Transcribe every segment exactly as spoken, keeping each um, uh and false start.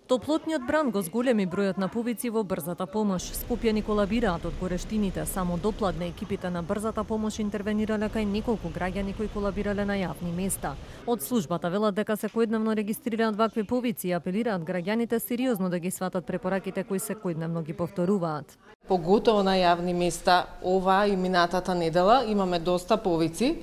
Топлотниот бран го зголеми бројот на повици во брзата помош. Скопјани колабираат од горештините. Само допладне екипите на брзата помош интервенирале кај неколку граѓани кои колабирале на јавни места. Од службата велат дека секојдневно регистрираат вакви повици и апелираат граѓаните сериозно да ги сватат препораките кои секојдневно ги повторуваат. Поготово на јавни места, ова и минатата недела имаме доста повици.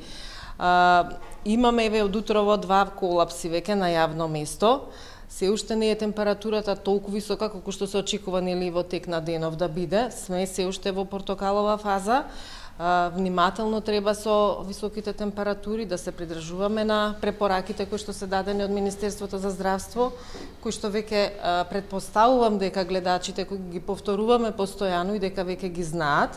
А, имаме еве од утрово два колапси веќе на јавно место. Се уште не е температурата толку висока колку што се очекува нели во тек на денов да биде. Сме се уште во портокалова фаза. А, внимателно треба со високите температури да се придржуваме на препораките кои што се дадени од Министерството за здравство, кои што веќе а, предпоставувам дека гледачите кои ги повторуваме постојано и дека веќе ги знаат.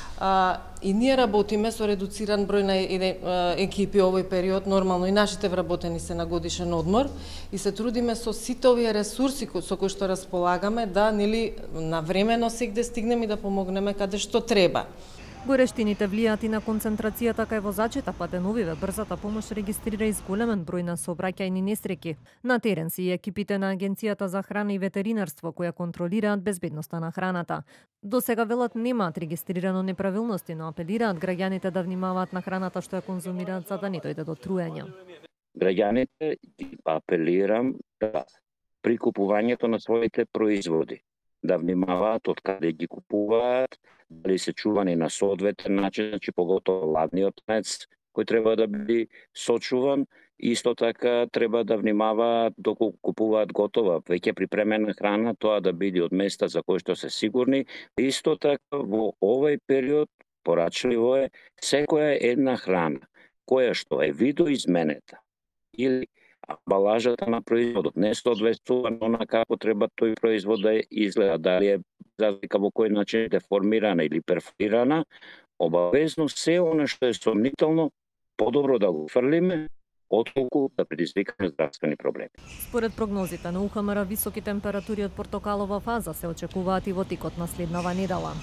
А, и ние работиме со редуциран број на екипи овој период, нормално и нашите вработени се на годишен одмор и се трудиме со сите овие ресурси со кои што располагаме да нели навремено сегде стигнеме и да помогнеме каде што треба. Горештините влијаат и на концентрацијата кај возачите, па деновиве брзата помош регистрира изголемен број на сообраќајни несреќи. На терен си и екипите на Агенцијата за храна и ветеринарство која контролираат безбедноста на храната. До сега велат немаат регистрирано неправилности, но апелираат граѓаните да внимаваат на храната што ја конзумираат за да не дојде до труење. Граѓаните ги апелирам да при купувањето на своите производи да внимаваат од каде ги купуваат, дали се чувани на соодветен начин, значи поготово ладниот мец кој треба да биде сочуван, исто така треба да внимаваат доколку купуваат готова, веќе припремена храна, тоа да биде од места за кои што се сигурни. Исто така во овој период порачливо е секоја една храна која што е видоизменета или амбалажата на производот не соодветствува на она како треба тој производ да изгледа, дали е разлика во кој начин е деформирана или перфорирана, обавезно се она што е сомнително подобро да го фрлиме, отколку да предизвикаме здравствени проблеми. Според прогнозите на У Х М Р, високи температури од портокалова фаза се очекуваат и во текот на следнава недела.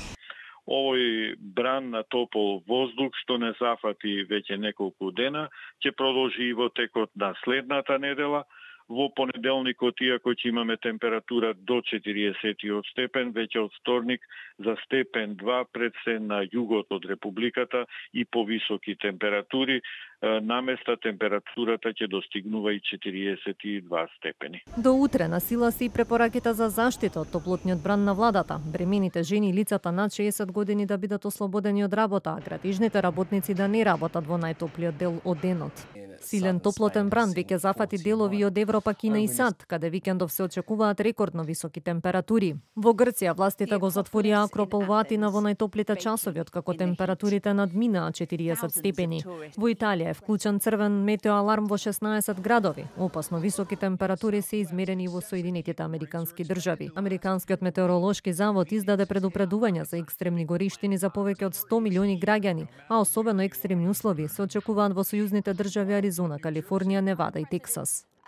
Овој бран на топол воздух што не зафати веќе неколку дена, ќе продолжи и во текот на следната недела. Во понеделникот, иако ќе имаме температура до четириесет степен, веќе од вторник за степен два пред се на југот од Републиката и повисоки температури, наместа температурата ќе достигнува и четириесет и два степени. До утре на сила се и препораките за заштита од топлотниот бран на владата. Бремените жени и лицата над шеесет години да бидат ослободени од работа, а градижните работници да не работат во најтоплиот дел од денот. Силен топлотен бран веќе зафати делови од Европа, Кина и САД, каде викендов се очекуваат рекордно високи температури. Во Грција властите го затворија Акропол во Атина во најтоплите часови, откако температурите надминаа четириесет степени. Во Италија е вклучен црвен метеоаларм во шеснаесет градови. Опасно високи температури се измерени во Соединетите Американски држави. Американскиот метеоролошки завод издаде предупредување за екстремни гориштини за повеќе од сто милиони граѓани, а особено екстремни услови се очекуваат во сојузните држави Аризона, Калифорнија, Невада и Тексас.